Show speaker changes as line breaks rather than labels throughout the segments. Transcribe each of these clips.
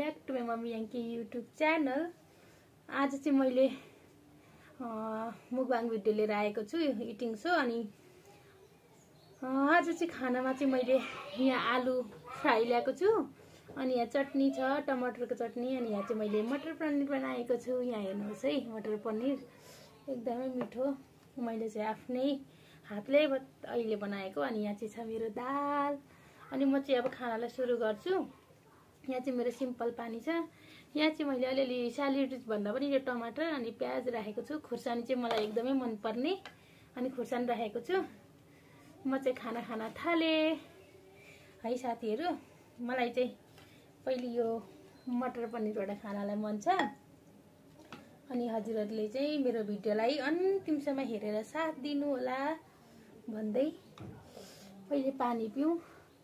Back to my mummy याङ्की YouTube channel. आज चाहिँ मैले मुकबाङ भिडियो लिएर आएको छु, इटिङ सो। अनि आज चाहिँ खानामा चाहिँ मैले यहाँ आलु फ्राई ल्याएको छु, अनि यहाँ चटनी छ, टमाटरको चटनी। अनि यहाँ चाहिँ मैले मटर पनिर बनाएको छु। यहाँ हेर्नुहोस् है, मटर पनिर एकदमै मिठो, मैले चाहिँ आफ्नै हातले अहिले बनाएको। अनि यहाँ चाहिँ छ मेरो दाल। अनि म चाहिँ अब खानालाई सुरु गर्छु। यहाँ चाहिँ मेरो सिम्पल पानी छ। यहाँ चाहिँ मैले अलिअलि स्यालेड भन्दा पनि यो टमाटर अनि प्याज राखेको छु। खुर्सानी चाहिँ मलाई एकदमै मनपर्ने, अनि खुर्सानी राखेको छु। म चाहिँ खाना खान थालेँ है साथीहरू। मलाई चाहिँ पहिले यो मटर पनिरबाट खानालाई मन छ। अनि हजुरहरूले चाहिँ मेरो भिडियोलाई अन्तिमसम्म हेरेर साथ दिनु होला भन्दै पहिले पानी पिउँ।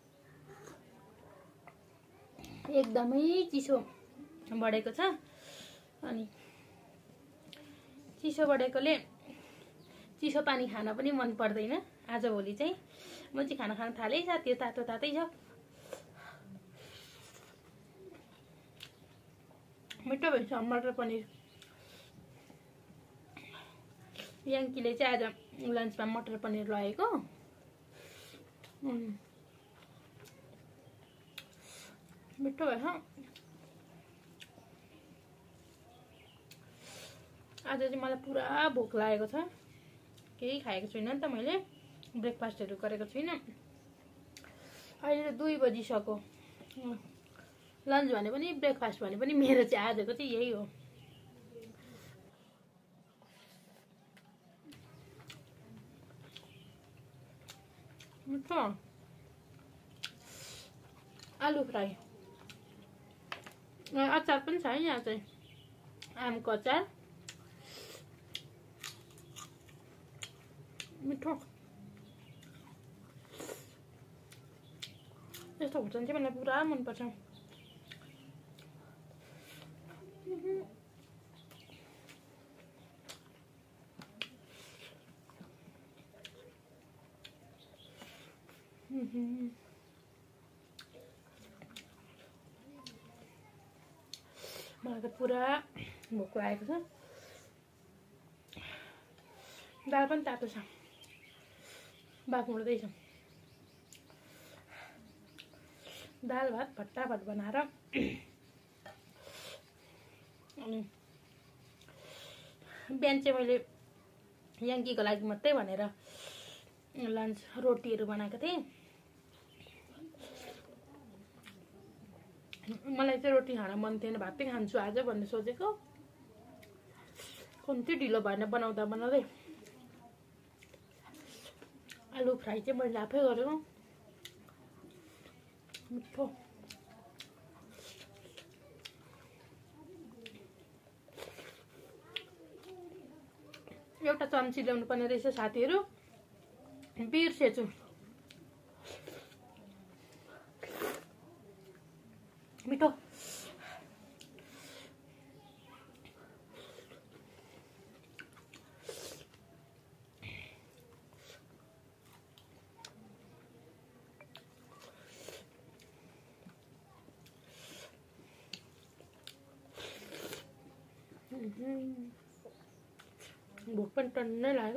एकदमै चिसो बढेको छ, अनि चिसो बढेकोले चिसो पानी खान पनि मन पर्दैन। आजभोलि चाहिँ म चाहिँ खाना खान थालेँ साथीहरू। तातो तातै छ, मिठो भन्छ मटर पनिर। याङ्कीले चाहिँ आज लन्चमा मटर पनिर लगेको। मिठो भएछ। आज चाहिँ मलाई पुरा भोक लागेको छ। केही खाएको छुइनँ नि त, मैले ब्रेकफास्टहरू गरेको छुइनँ। अहिले त 2 बजिसक्यो। लन्च भने पनि ब्रेकफास्ट भने पनि मेरो चाहिँ आजको चाहिँ यही हो। मिठो आलु फ्राई, अचार पनि छ है। यहाँ चाहिँ आमको अचार, मिठो। यस्तो खुर्सानी चाहिँ मलाई पुरा मनपर्छ। मलाई त पुरा भोक लागेको छ। दाल पनि तातो छ, बाफ मुर्दैछ। दाल भात फटाफट बनाएर अनि बिहान चाहिँ मैले याङ्कीको लागि मात्रै भनेर लन्च रोटीहरू बनाएको थिएँ। मलाई चाहिँ रोटी खान मन थिएन, भातै खान्छु आज भन्ने सोचेको। कम्ती ढिलो भएन बनाउँदा बनाउँदै। आलु फ्राई चाहिँ मैले आफै गरेको, मिठो। एउटा चम्ची ल्याउनु पर्ने रहेछ साथीहरू, बिर्सेछु। मिठो। भोक पनि टन्नै लाग्यो।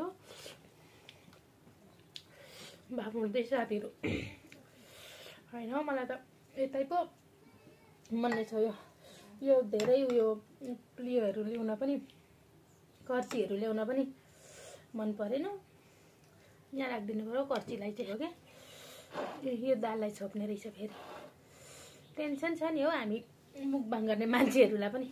भात मुर्दैछ साथीहरू। होइन मलाई त यतै पो मन छ। यो धेरै उयो प्लियोहरू ल्याउन पनि, कर्चीहरू ल्याउन पनि मन परेन। यहाँ राखिदिनु पऱ्यो कर्चीलाई चाहिँ हो क्या। यो दाललाई छोप्ने रहेछ फेरि। टेन्सन छ नि हौ हामी मुकबाङ गर्ने मान्छेहरूलाई पनि।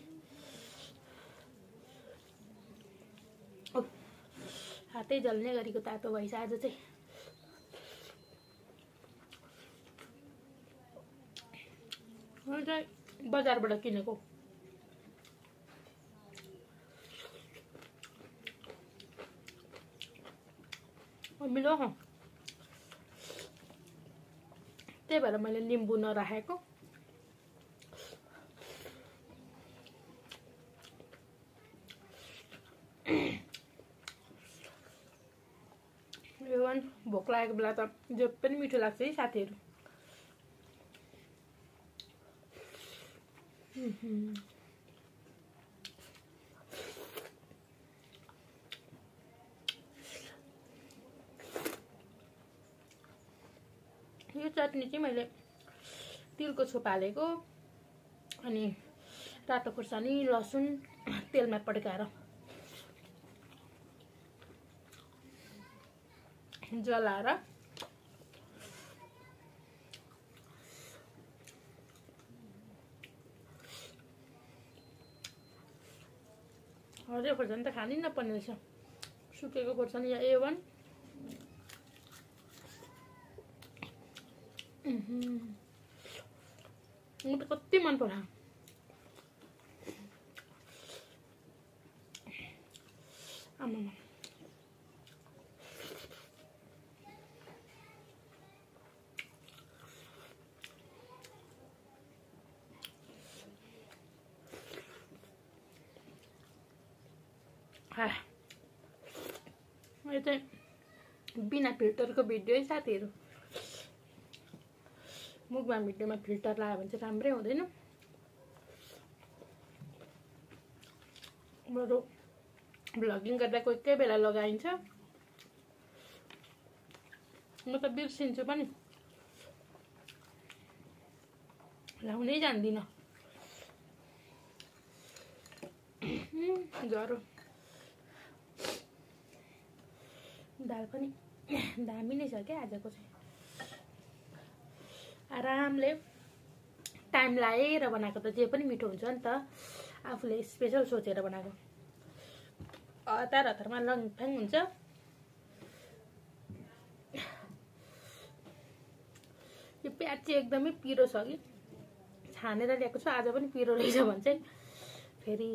हातै जल्ने गरेको तातो भएछ आज चाहिँ। म चाहिँ बजारबाट किनेको। मिलो त्यही भएर मैले निम्बु नराखेको। यो भोक लागेको बेला त जो पनि मिठो लाग्छ है साथीहरू। यो चटनी चाहिँ मैले तिलको छोप हालेको अनि रातो खुर्सानी लसुन तेलमा पड्काएर जलाएर हरियो खोर्सानी त खानै नपर्ने रहेछ सुकेको खोर्सानी या A1 म त कति मन पर्छ आमामा यो चाहिँ बिना फिल्टरको भिडियो है साथीहरू मुखमा भिडियोमा फिल्टर लगायो भने चाहिँ राम्रै हुँदैन बरु भ्लगिङ गर्दा कोही कोही बेला लगाइन्छ म त बिर्सिन्छु पनि लाउनै जान्दिनँ ज्वरो दाल पनि दामी नै छ क्या आजको चाहिँ आरामले टाइम लाएर बनाएको त जे पनि मिठो हुन्छ नि त आफूले स्पेशल सोचेर बनाएको हतार हतारमा लङफाङ हुन्छ यो प्याज चाहिँ एकदमै पिरो छ कि छानेर ल्याएको छु आज पनि पिरो रहेछ भने चाहिँ फेरि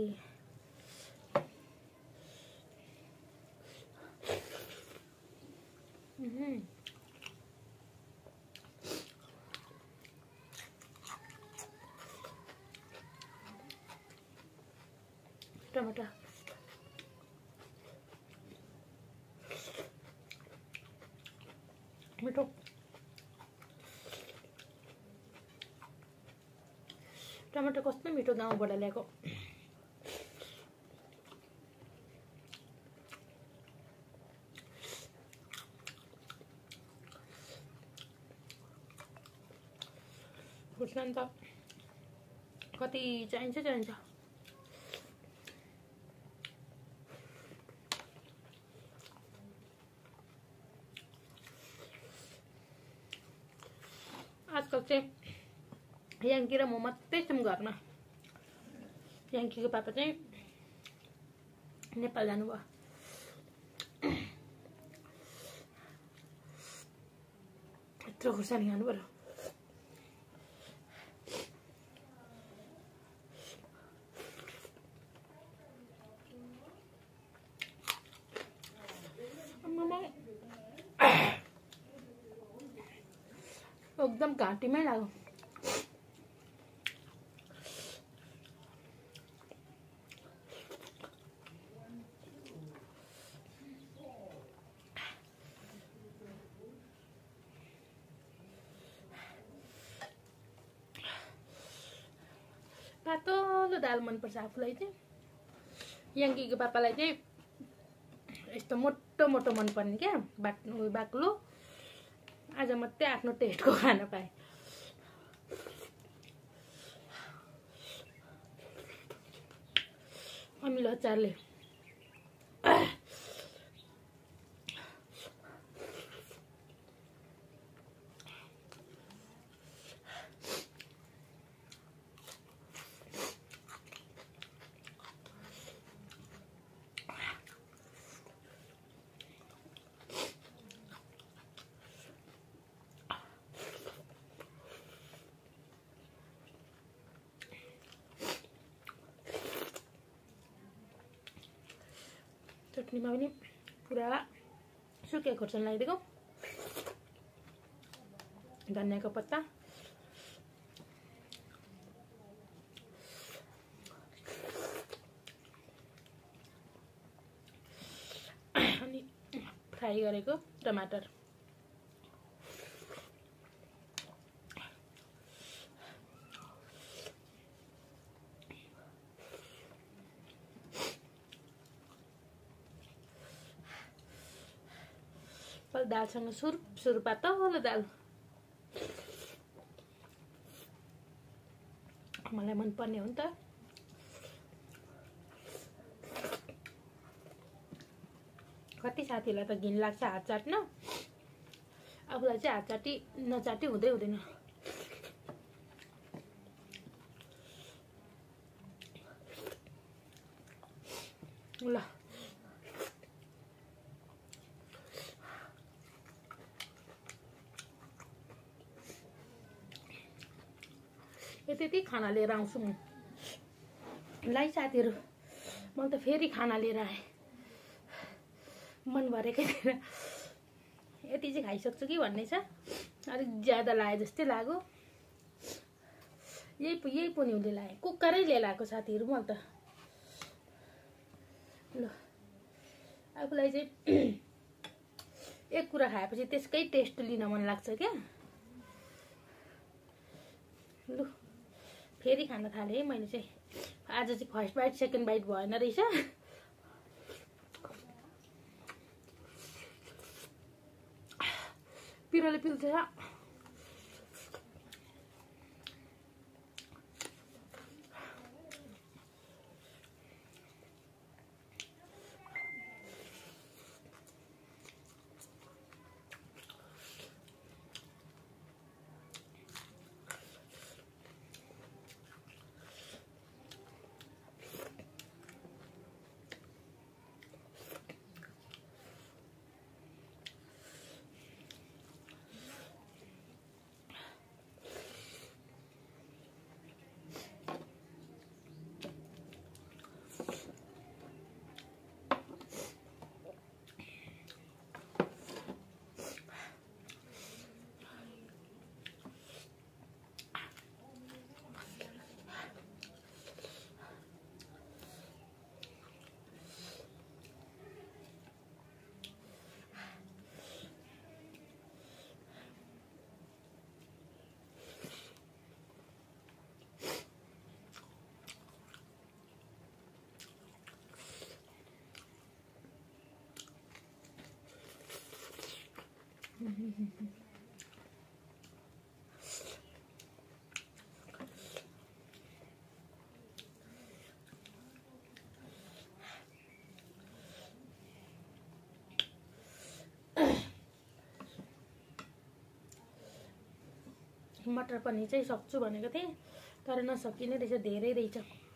टमाटर मिठो टमाटर कस्तो मिठो गाउँबाट ल्याएको खुर्सानी त कति चाहिन्छ आजकल चाहिँ याङ्की र म मात्रै छौँ घरमा याङ्कीको पापा चाहिँ नेपाल जानुभयो यत्रो खुर्सानी खानु पर्यो एकदम घाँटीमै लाग्यो पातलो दाल मनपर्छ आफूलाई चाहिँ याङ्कीको पापालाई चाहिँ यस्तो मोटो मोटो मनपर्ने क्या बाक्लो आज मात्रै आफ्नो टेस्टको खाना पाएँ अमिलो अचारले चटनीमा पनि पुरा सुकेको खोर्सानी लगाइदिएको धनियाँको पत्ता अनि फ्राई गरेको टमाटर दालसँग सुरुपा तल दाल मलाई मनपर्ने हो नि त। कति साथीलाई त घिन लाग्छ हात चाट्न, आफूलाई चाहिँ हात चाटी नचाटी हुँदैन। ल यति खाना लिएर आउँछु म। लाई साथीहरू, मैले त फेरि खाना लिएर आएँ मन भरेकै थिएन। यति चाहिँ खाइसक्छु कि भन्ने छ, अलिक ज्यादा लाए जस्तै लाग्यो। यही पुनिउले लाएँ, कुकरै लिएर आएको साथीहरू मैले त। ल आफूलाई चाहिँ एक कुरा खाएपछि त्यसकै टेस्ट लिन मन लाग्छ क्या। लु फेरि खान थालेँ है मैले चाहिँ। आज चाहिँ फर्स्ट बाइट सेकेन्ड बाइट भएन रहेछ। पिरोले पिल्छ। मटर पनिर चाहिँ सक्छु भनेको थिएँ, तर नसकिने रहेछ, धेरै रहेछ।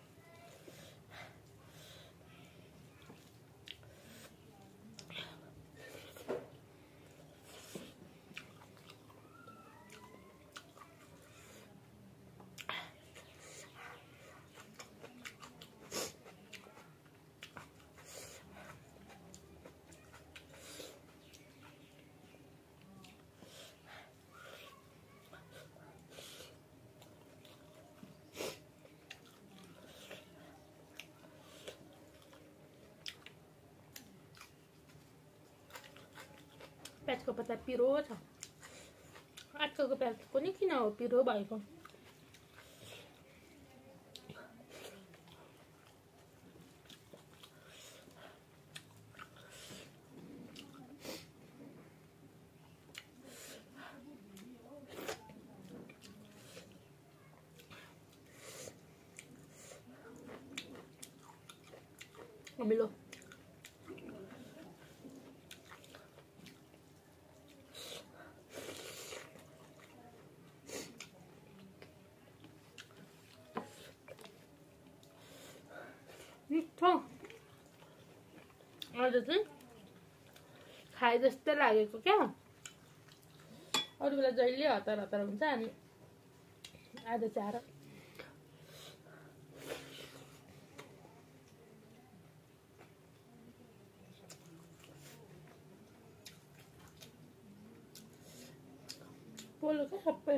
प्याजको पत्ता पिरो छ। आजकलको प्याज पनि किन हो पिरो भएको? अमिलो आज चाहिँ खाए जस्तै लागेको क्या। अरू बेला जहिले हतार हतार हुन्छ, अनि आज चार पोलो क्या सबै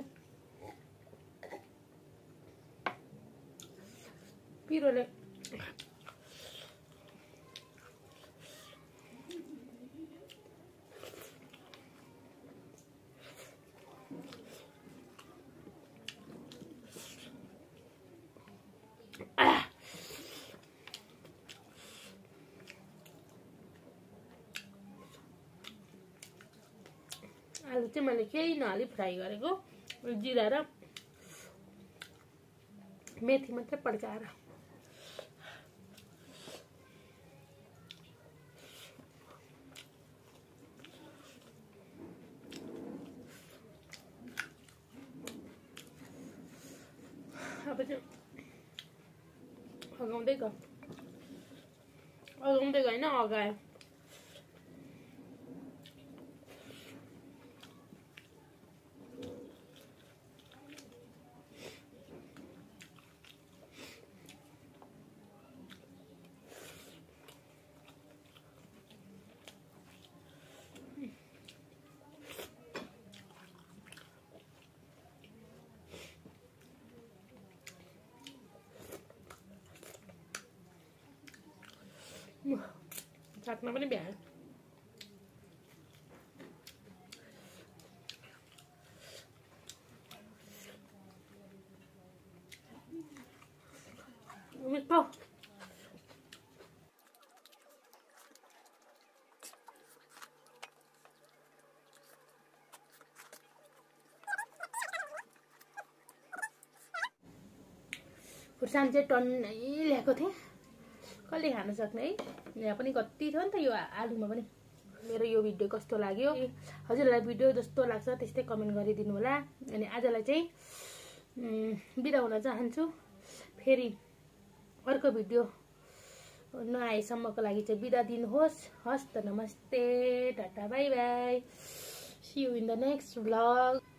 पिरोले। आलु चाहिँ मैले केही नहाली फ्राई गरेको, जिरा र मेथी मात्रै पड्काएर। अब चाहिँ अगाउँदै गयो होइन, अगायो। चाट्न पनि भ्यायो। मिठो। खुर्सानी चाहिँ टन्नै ल्याएको थिएँ, कसले खान सक्ने है। यहाँ पनि कति थियो नि त यो आलुमा पनि। मेरो यो भिडियो कस्तो लाग्यो, हजुरहरूलाई भिडियो जस्तो लाग्छ त्यस्तै कमेन्ट गरिदिनु होला। अनि आजलाई चाहिँ बिदा हुन चाहन्छु। फेरि अर्को भिडियो नआएसम्मको लागि चाहिँ बिदा दिनुहोस्। हस् त, नमस्ते, टाटा, bye bye, see you in the next vlog.